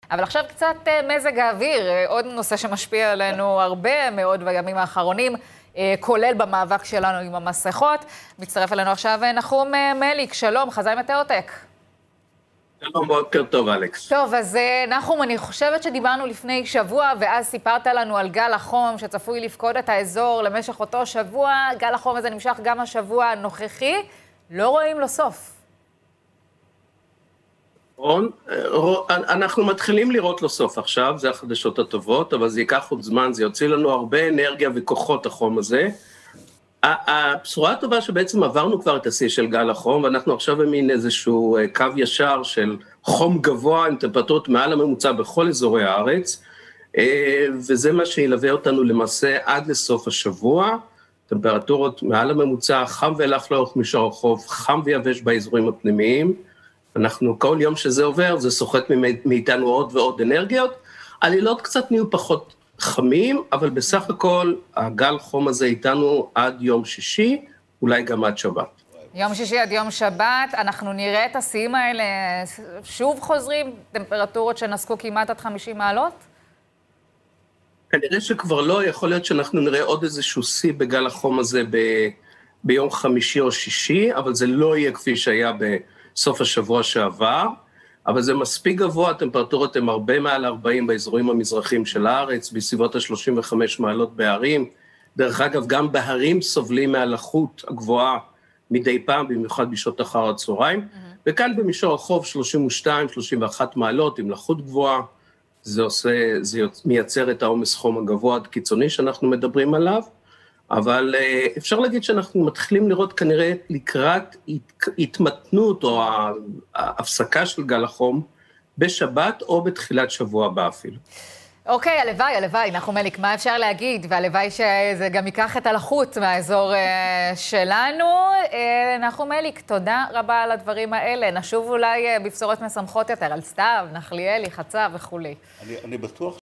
אבל עכשיו קצת מזג האוויר, עוד נושא שמשפיע עלינו הרבה מאוד בימים האחרונים, כולל במאבק שלנו עם המסכות. מצטרף אלינו עכשיו נחום מליק, שלום, חזאי מטאוטק. שלום, בוקר טוב, אלכס. טוב, אז נחום, אני חושבת שדיברנו לפני שבוע, ואז סיפרת לנו על גל החום שצפוי לפקוד את האזור למשך אותו שבוע. גל החום הזה נמשך גם השבוע הנוכחי, לא רואים לו סוף. אנחנו מתחילים לראות לו סוף עכשיו, זה החדשות הטובות, אבל זה ייקח עוד זמן, זה יוציא לנו הרבה אנרגיה וכוחות החום הזה. הבשורה הטובה שבעצם עברנו כבר את השיא של גל החום, ואנחנו עכשיו במין איזשהו קו ישר של חום גבוה עם טמפרטורות מעל הממוצע בכל אזורי הארץ, וזה מה שילווה אותנו למעשה עד לסוף השבוע, טמפרטורות מעל הממוצע, חם ולח לאורך מישור החוף, חם ויבש באזורים הפנימיים, אנחנו כל יום שזה עובר, זה סוחט מאיתנו עוד ועוד אנרגיות, הלילות קצת נהיו פחות חמים, אבל בסך הכל הגל חום הזה איתנו עד יום שישי, אולי גם עד שבת. יום שישי עד יום שבת, אנחנו נראה את השיאים האלה, שוב חוזרים, טמפרטורות שנסקו כמעט עד 50 מעלות? כנראה שכבר לא, יכול להיות שאנחנו נראה עוד איזשהו שיא בגל החום הזה ביום חמישי או שישי, אבל זה לא יהיה כפי שהיה בסוף השבוע שעבר, אבל זה מספיק גבוה, הטמפרטורות הן הרבה מעל 40 באזורים המזרחיים של הארץ, בסביבות ה-35 מעלות בהרים. דרך אגב, גם בהרים סובלים מהלחות הגבוהה מדי פעם, במיוחד בשעות אחר הצהריים, וכאן במישור החוף 32-31 מעלות עם לחות גבוהה, זה מייצר את העומס חום הגבוה הקיצוני שאנחנו מדברים עליו, אבל אפשר להגיד שאנחנו מתחילים לראות כנראה לקראת התמתנות או ההפסקה של גל החום בשבת או בתחילת שבוע הבא אפילו. אוקיי, הלוואי, נחום מליק, מה אפשר להגיד? והלוואי שזה גם ייקח את הלחות מהאזור שלנו. נחום מליק, תודה רבה על הדברים האלה. נשוב אולי בבשורות משמחות יותר על סתיו, נחליאלי, חצב וכו'. אני בטוח